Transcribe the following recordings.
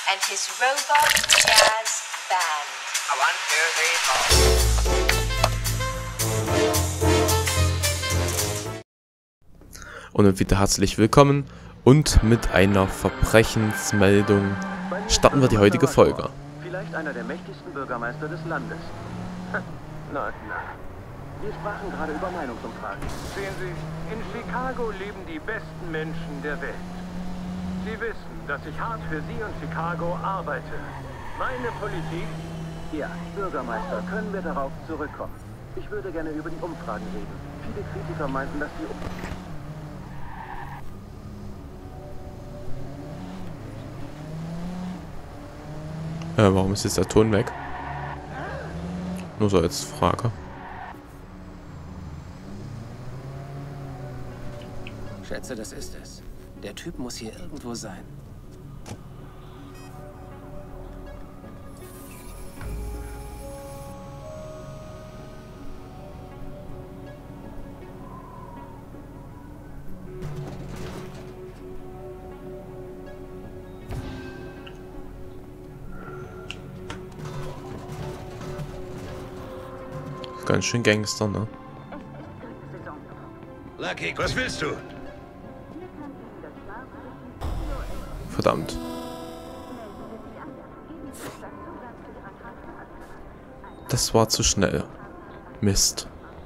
and his robot jazz band. 1, 2, 3, 4. Und wieder herzlich willkommen und mit einer Verbrechensmeldung starten wir die heutige Folge. Vielleicht einer der mächtigsten Bürgermeister des Landes. Na. Wir sprachen gerade über Meinungsumfragen. Sehen Sie, in Chicago leben die besten Menschen der Welt. Sie wissen, dass ich hart für Sie und Chicago arbeite. Meine Politik? Ja, Bürgermeister, können wir darauf zurückkommen. Ich würde gerne über die Umfragen reden. Viele Kritiker meinten, dass die Warum ist jetzt der Ton weg? Nur so als Frage. Schätze, das ist es. Der Typ muss hier irgendwo sein. Ganz schön Gangster, ne? Lucky, was willst du? Verdammt. Das war zu schnell. Mist.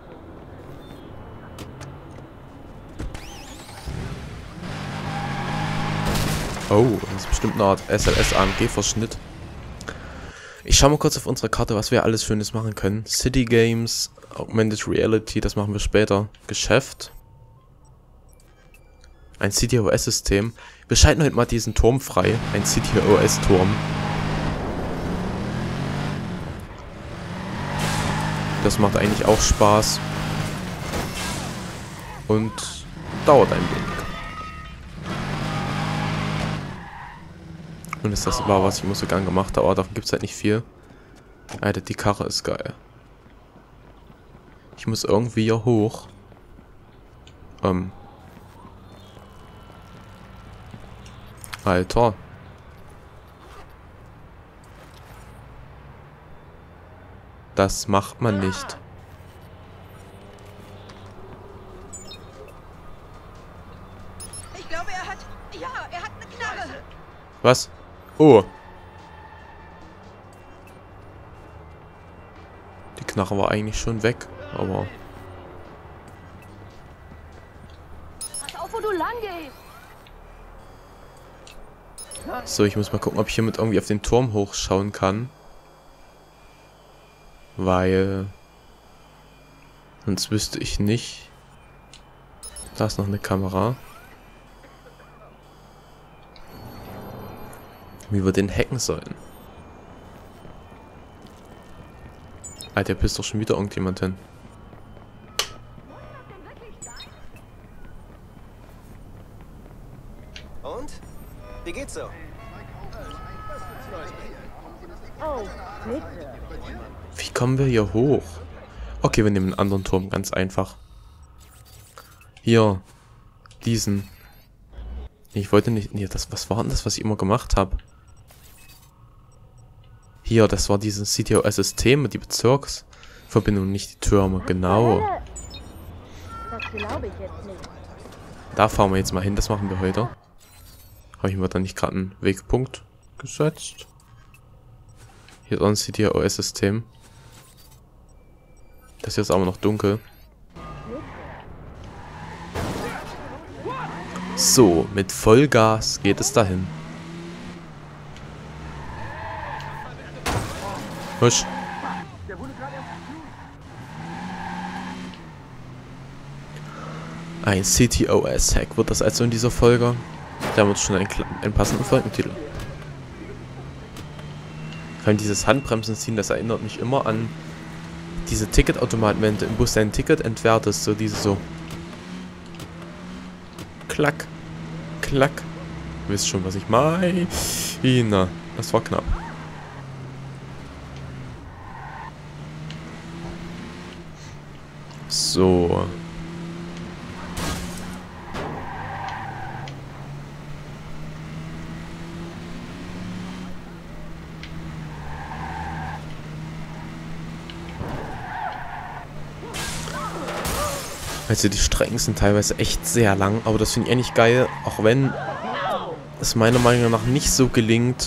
Oh, das ist bestimmt eine Art SLS-AMG-Verschnitt. Ich schaue mal kurz auf unsere Karte, was wir alles Schönes machen können. City Games, Augmented Reality, das machen wir später. Geschäft. Ein CityOS-System. Wir schalten heute mal diesen Turm frei. Ein CityOS-Turm. Das macht eigentlich auch Spaß. Und dauert ein wenig. Und ist das war, was ich muss so gern gemacht habe, aber davon gibt es halt nicht viel. Alter, die Karre ist geil. Ich muss irgendwie hier hoch. Alter. Das macht man nicht. Ich glaube, er hat eine Knarre. Was? Oh. Die Knarre war eigentlich schon weg, aber... Pass auf, wo du lang gehst. So, ich muss mal gucken, ob ich hiermit irgendwie auf den Turm hochschauen kann. Weil... Sonst wüsste ich nicht. Da ist noch eine Kamera. Wie wir den hacken sollen. Alter, pisst doch schon wieder irgendjemand hin. Und? Wie geht's so? Oh, bitte. Wie kommen wir hier hoch? Okay, wir nehmen einen anderen Turm, ganz einfach. Hier. Diesen. Ich wollte nicht... Nee, was war denn das, was ich immer gemacht habe? Hier, das war dieses CityOS-System mit die Bezirksverbindung, nicht die Türme. Genau. Das glaube ich jetzt nicht. Da fahren wir jetzt mal hin, das machen wir heute. Habe ich mir da nicht gerade einen Wegpunkt gesetzt? Hier ist auch ein CityOS-System. Das hier ist aber noch dunkel. So, mit Vollgas geht es dahin. Husch. Ein CityOS-Hack wird das also in dieser Folge. Da haben wir schon einen passenden Folgentitel. Vor allem dieses Handbremsen ziehen, das erinnert mich immer an diese Ticketautomaten, wenn du im Bus dein Ticket entwertest, so diese so. Klack, klack. Ihr wisst schon, was ich meine. Na, das war knapp. So. Also die Strecken sind teilweise echt sehr lang, aber das finde ich eigentlich geil, auch wenn es meiner Meinung nach nicht so gelingt,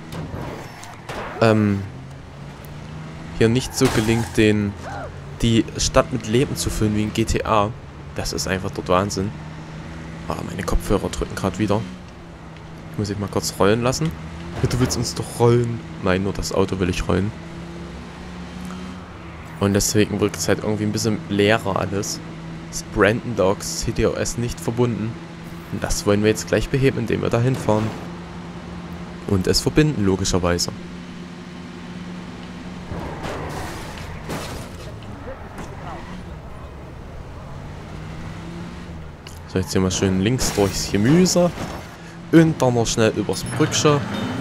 hier nicht so gelingt, die Stadt mit Leben zu füllen wie in GTA. Das ist einfach dort Wahnsinn. Ah, meine Kopfhörer drücken gerade wieder. Ich muss ich mal kurz rollen lassen. Ja, du willst uns doch rollen. Nein, nur das Auto will ich rollen. Und deswegen wirkt es halt irgendwie ein bisschen leerer alles. Das Brandon Docks City OS nicht verbunden. Und das wollen wir jetzt gleich beheben, indem wir da hinfahren. Und es verbinden, logischerweise. So, jetzt hier mal schön links durchs Gemüse. Und dann noch schnell übers Brückchen.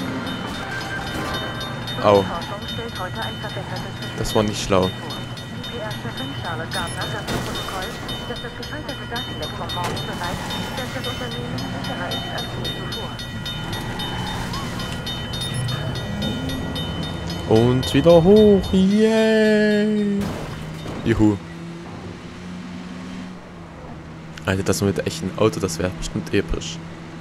Au. Das war nicht schlau. Und wieder hoch. Yay! Juhu. Alter, das mit echt ein Auto, das wäre bestimmt episch.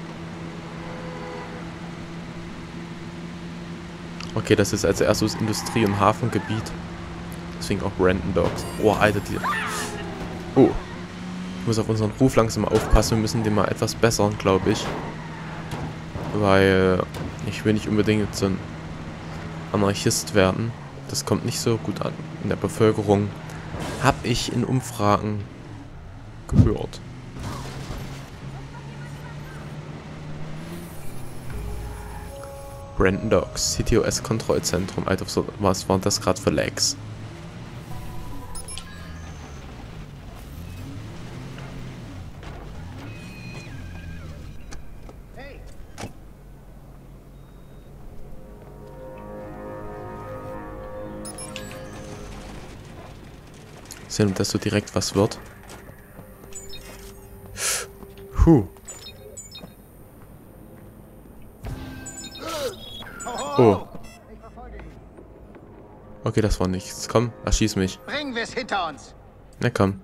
Okay, das ist als erstes Industrie- und Hafengebiet. Deswegen auch Brandon Docks. Oh, Alter, die... Oh. Ich muss auf unseren Ruf langsam aufpassen. Wir müssen den mal etwas bessern, glaube ich. Weil ich will nicht unbedingt jetzt so ein Anarchist werden. Das kommt nicht so gut an in der Bevölkerung. Hab ich in Umfragen gehört. Brandon Docks, City OS Kontrollzentrum. Alter, was waren das gerade für Lags? Sehen, dass so direkt was wird. Oh. Okay, das war nichts. Komm, erschieß mich. Bringen wir es hinter uns. Na komm.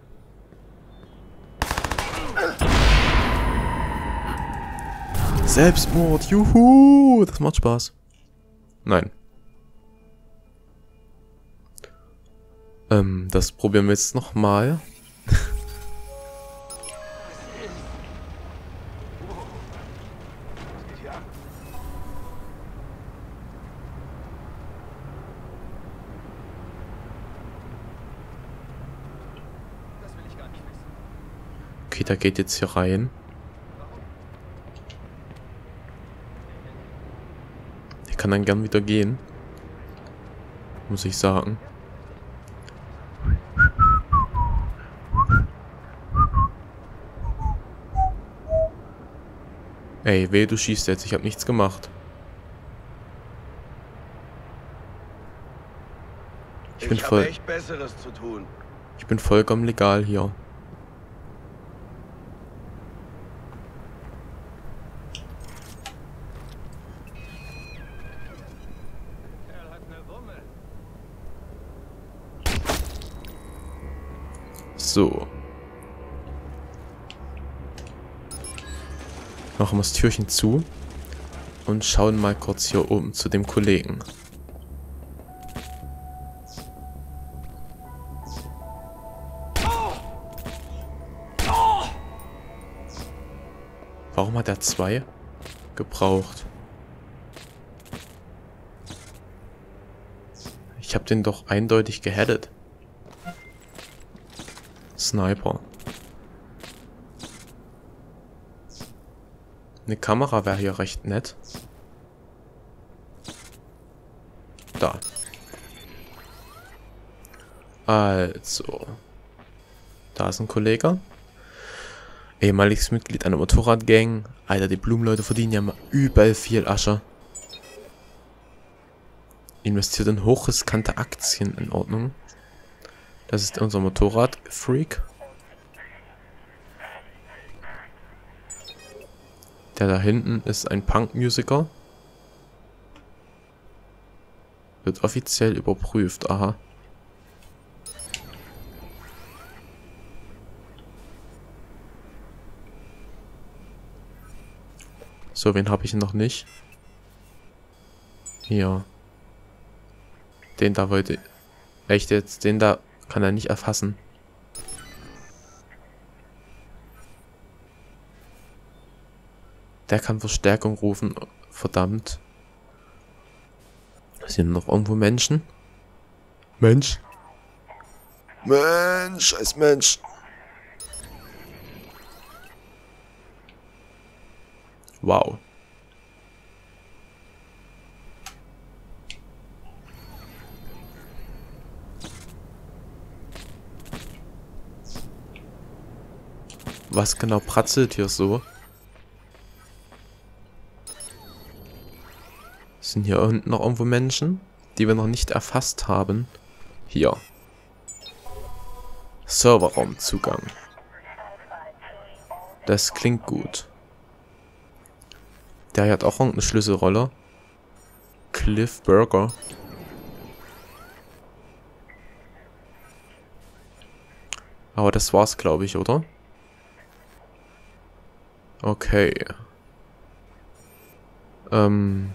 Selbstmord, juhu! Das macht Spaß. Nein. Das probieren wir jetzt nochmal. Okay, da geht jetzt hier rein. Der kann dann gern wieder gehen. Muss ich sagen. Ey, weh, du schießt jetzt. Ich habe nichts gemacht. Ich bin voll... echt Besseres zu tun. Ich bin vollkommen legal hier. So. Machen wir das Türchen zu und schauen mal kurz hier oben zu dem Kollegen. Warum hat er 2 gebraucht? Ich habe den doch eindeutig geheadet. Sniper. Eine Kamera wäre hier recht nett. Da. Also. Da ist ein Kollege. Ehemaliges Mitglied einer Motorradgang. Alter, die Blumenleute verdienen ja mal übel viel Asche. Investiert in hochriskante Aktien, in Ordnung. Das ist unser Motorradfreak. Der da hinten ist ein Punk-Musiker. Wird offiziell überprüft, aha. So, wen habe ich noch nicht? Hier. Den da wollte... Echt jetzt? Den da kann er nicht erfassen. Der kann Verstärkung rufen. Verdammt. Sind noch irgendwo Menschen? Mensch? Mensch, als Mensch. Wow. Was genau pratzelt hier so? Sind hier unten noch irgendwo Menschen, die wir noch nicht erfasst haben? Hier. Serverraumzugang. Das klingt gut. Der hat auch irgendeine Schlüsselrolle. Cliff Burger. Aber das war's, glaube ich, oder? Okay. Dann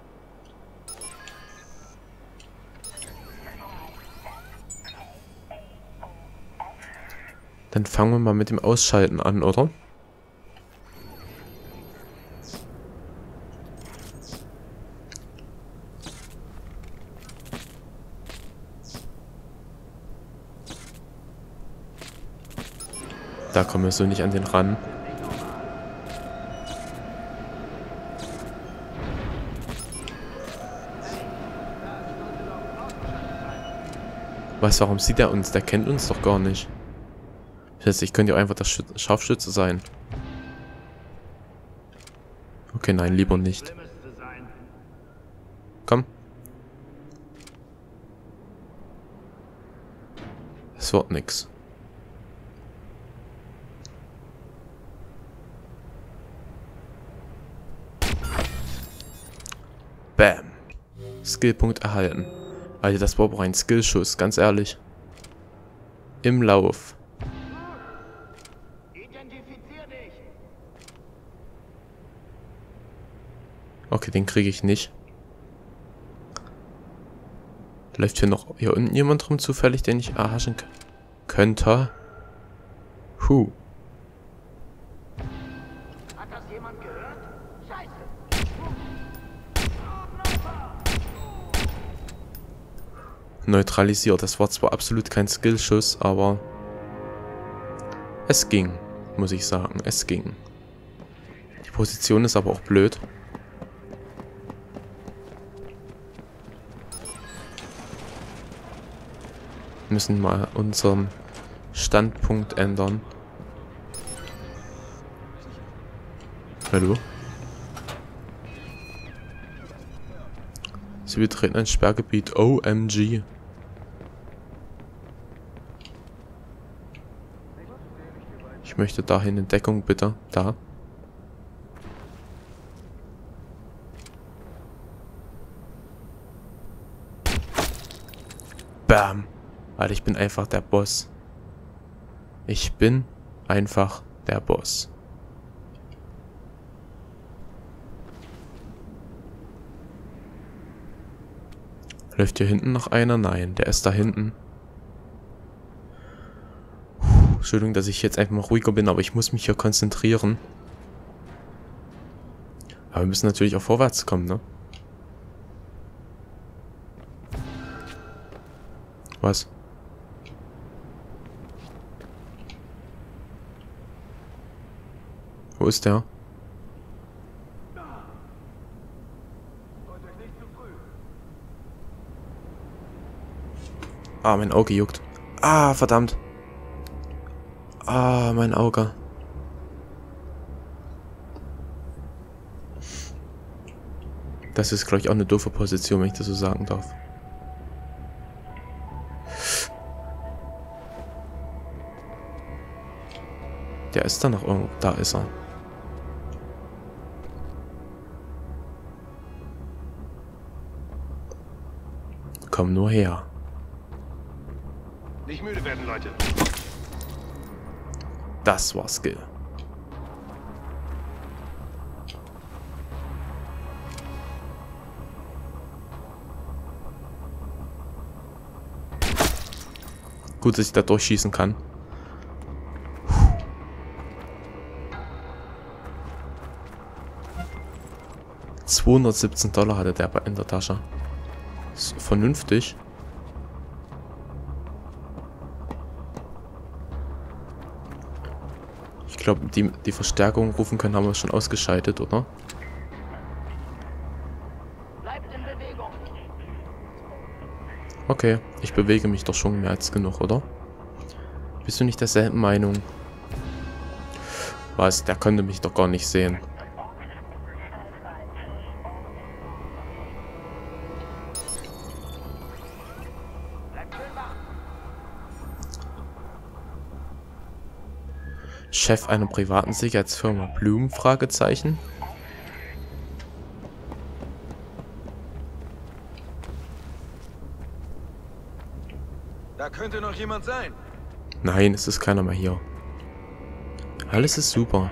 fangen wir mal mit dem Ausschalten an, oder? Da kommen wir so nicht an den ran. Was, warum sieht er uns? Der kennt uns doch gar nicht. Ich könnte ja einfach der Scharfschütze sein. Okay, nein, lieber nicht. Komm. Es wird nix. Bam. Skillpunkt erhalten. Alter, das war aber ein Skillschuss, ganz ehrlich. Im Lauf. Okay, den kriege ich nicht. Läuft hier unten jemand rum zufällig, den ich erhaschen könnte? Huh. Hat das jemand gehört? Scheiße! Neutralisiert. Das war zwar absolut kein Skillschuss, aber es ging, muss ich sagen. Es ging. Die Position ist aber auch blöd. Wir müssen mal unseren Standpunkt ändern. Hallo? Sie betreten ein Sperrgebiet. OMG. Ich möchte dahin in Deckung, bitte. Da. Bam. Alter, ich bin einfach der Boss. Ich bin einfach der Boss. Läuft hier hinten noch einer? Nein, der ist da hinten. Entschuldigung, dass ich jetzt einfach mal ruhiger bin, aber ich muss mich hier konzentrieren. Aber wir müssen natürlich auch vorwärts kommen, ne? Was? Wo ist der? Ah, mein Auge juckt. Ah, verdammt. Ah, mein Auge. Das ist, glaube ich, auch eine doofe Position, wenn ich das so sagen darf. Der ist da noch irgendwo. Da ist er. Komm nur her. Nicht müde werden, Leute. Das war Skill. Gut, dass ich da durchschießen kann. $217 hatte der in der Tasche. Ist vernünftig. Ich glaube, die Verstärkung rufen können, haben wir schon ausgeschaltet, oder? Okay, ich bewege mich doch schon mehr als genug, oder? Bist du nicht derselben Meinung? Was? Der konnte mich doch gar nicht sehen. Chef einer privaten Sicherheitsfirma Bloom? Fragezeichen. Da könnte noch jemand sein. Nein, es ist keiner mehr hier. Alles ist super.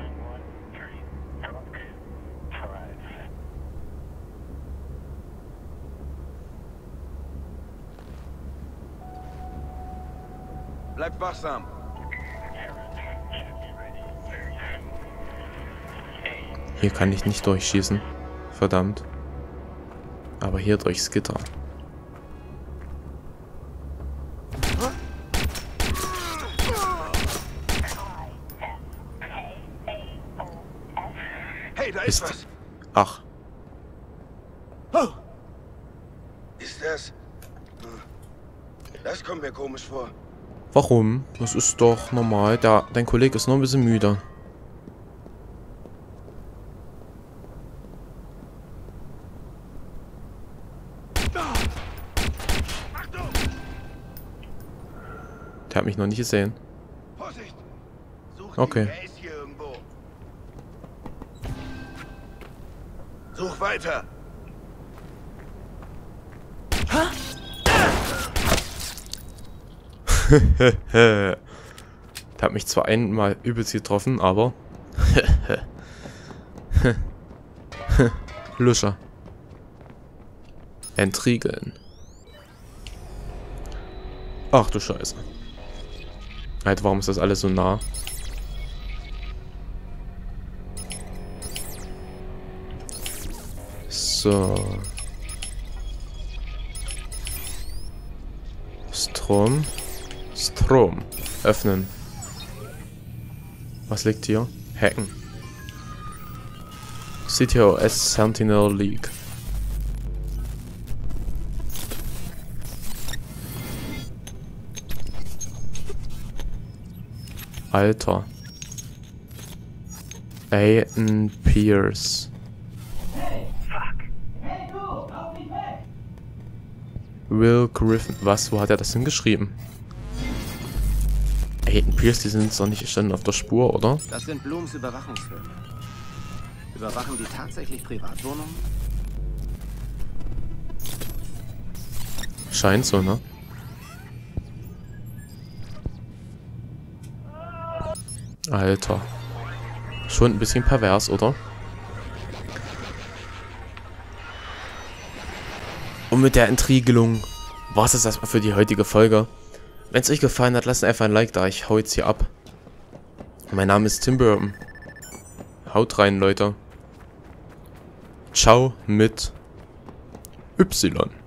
Bleibt wachsam. Hier kann ich nicht durchschießen. Verdammt. Aber hier durchs Gitter. Hey, da ist was. Ach, Ist das? Das kommt mir komisch vor. warum? Das ist doch normal. Dein Kollege ist noch ein bisschen müde. Der hat mich noch nicht gesehen. Vorsicht! Such Okay. Er ist hier irgendwo. Such weiter! Der hat mich zwar einmal übelst getroffen, aber... Luscher. Entriegeln. Ach du Scheiße. Alter, warum ist das alles so nah? So. Strom. Öffnen. Was liegt hier? Hacken. CTOS Sentinel League. Alter. Aiden Pierce. Will Griffin. Was? Wo hat er das hingeschrieben? Aiden Pierce, die sind doch nicht standen auf der Spur, oder? Das sind Blooms Überwachungsfirmen. Überwachen die tatsächlich Privatwohnungen? Scheint so, ne? Alter. Schon ein bisschen pervers, oder? Und mit der Entriegelung war es das erstmal für die heutige Folge. Wenn es euch gefallen hat, lasst einfach ein Like da. Ich hau jetzt hier ab. Mein Name ist Tim Burton. Haut rein, Leute. Ciao mit Y.